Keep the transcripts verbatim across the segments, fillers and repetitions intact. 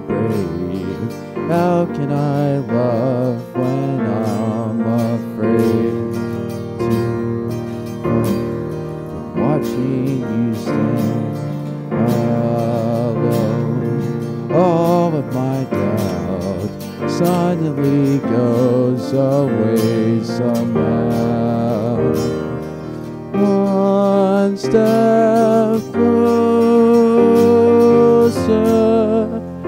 brave? How can I love when I'm afraid to fall? Watching you stand alone, all of my doubt suddenly goes away somehow. One step closer,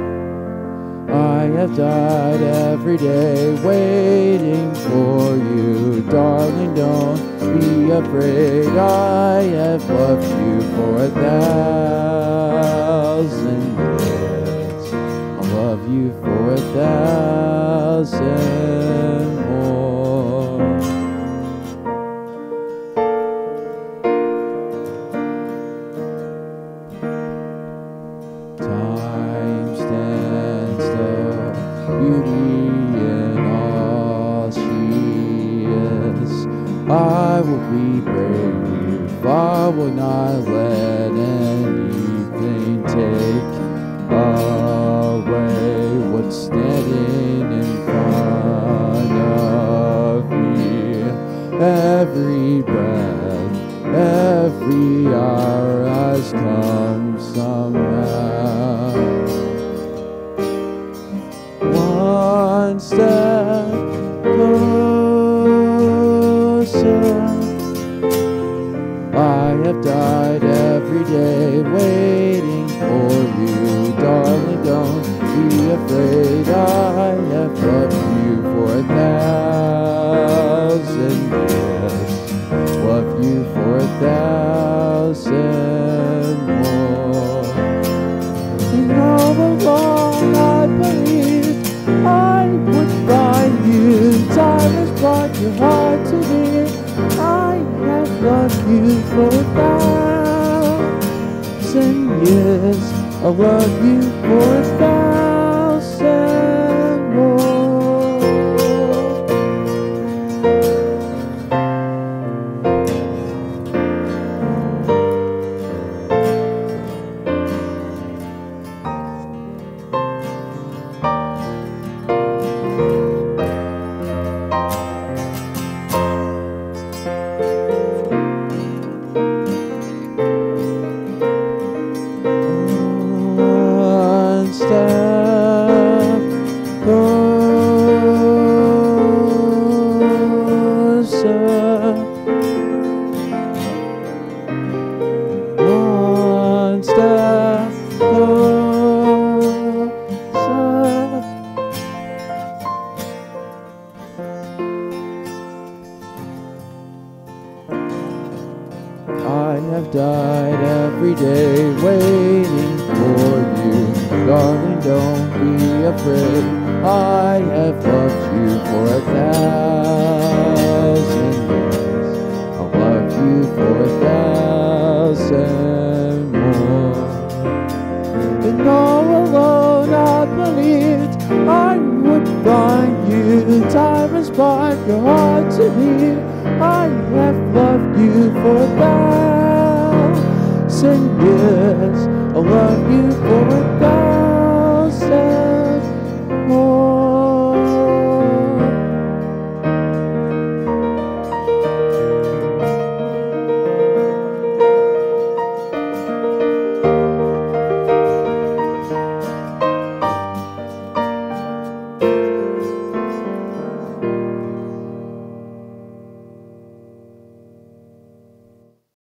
I have died every day waiting for you. Darling, don't be afraid, I have loved you for a thousand years. I'll love you for a thousand more. Time stands still, beauty in all she is. I will be brave, I will not let anything take away what's standing in front of me. Every breath, every hour has come somehow. One step closer, I have died every day waiting for you. Darling, don't be afraid, I have loved you for a thousand years. Love you for a thousand more. And all along I believed I would find you. Time has brought your heart to me. I have loved you for a thousand years. I love you for a thousand more. Step closer, one step closer. I have died every day waiting for you. Darling, don't be afraid, I have loved you for a thousand years. I'll love you for a thousand more. And all alone I believed I would find you. Time has brought your heart to me. I have loved you for a thousand years. I love you for a thousand